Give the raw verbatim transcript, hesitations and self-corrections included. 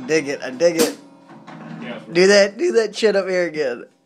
dig it. I dig it. Yeah. Do that. Do that shit up here again.